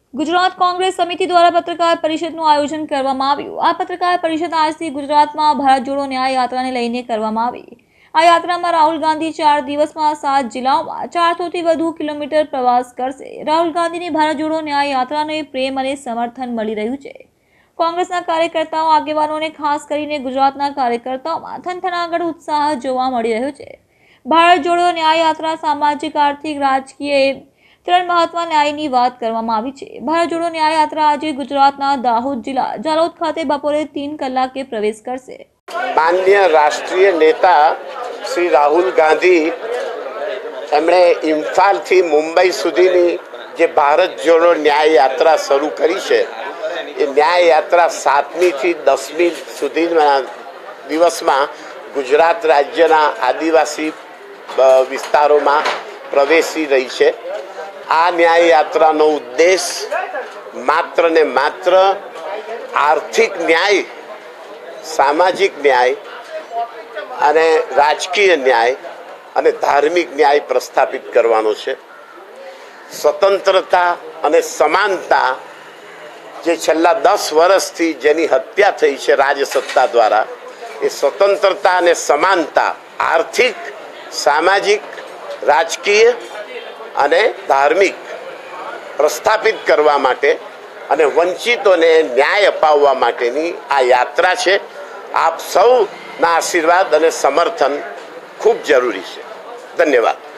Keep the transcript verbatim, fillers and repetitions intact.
ગુજરાત કોંગ્રેસ સમિતિ દ્વારા પત્રકાર પરિષદનું આયોજન કરવામાં આવ્યું। આ પત્રકાર પરિષદ આજથી ગુજરાતમાં ભારત જોડો ન્યાય યાત્રાને લઈને કરવામાં આવી। આ યાત્રામાં રાહુલ ગાંધી ચાર દિવસમાં સાત જિલ્લાઓમાં ચારસોથી વધુ કિલોમીટર પ્રવાસ કરશે। રાહુલ ગાંધીની ભારત જોડો ન્યાય યાત્રાને પ્રેમ અને સમર્થન મળી રહ્યું છે। કોંગ્રેસના કાર્યકર્તાઓ આગેવાનોને ખાસ કરીને ગુજરાતના કાર્યકર્તાઓમાં થનથનાગઢ ઉત્સાહ જોવા મળી રહ્યો છે। ભારત જોડો ન્યાય યાત્રા સામાજિક, આર્થિક, રાજકીય ત્રણ મહત્વ ન્યાયની વાત કરવામાં આવી છે। ભારત જોડો ન્યાય યાત્રા આજે ગુજરાતના દાહોદ જિલ્લા જાલોદ ખાતે બપોરે तीन કલાકે પ્રવેશ કરશે। માનનીય રાષ્ટ્રીય નેતા શ્રી રાહુલ ગાંધી એમણે ઇમ્ફાલથી મુંબઈ સુધીની જે ભારત જોડો ન્યાય યાત્રા શરૂ કરી છે, એ ન્યાય યાત્રા સાતમી થી દસમી સુધીના દિવસમાં ગુજરાત રાજ્યના આદિવાસી વિસ્તારોમાં પ્રવેશી રહી છે। આ ન્યાય યાત્રાનો ઉદ્દેશ માત્ર ને માત્ર આર્થિક ન્યાય, સામાજિક ન્યાય અને રાજકીય ન્યાય અને ધાર્મિક ન્યાય પ્રસ્થાપિત કરવાનો છે। સ્વતંત્રતા અને સમાનતા જે છેલ્લા દસ વર્ષથી જેની હત્યા થઈ છે રાજસત્તા દ્વારા, એ સ્વતંત્રતા અને સમાનતા આર્થિક, સામાજિક, રાજકીય અને ધાર્મિક પ્રસ્થાપિત કરવા માટે અને વંચિતોને ન્યાય અપાવવા માટેની આ યાત્રા છે। આપ સૌના આશીર્વાદ અને સમર્થન ખૂબ જરૂરી છે। ધન્યવાદ।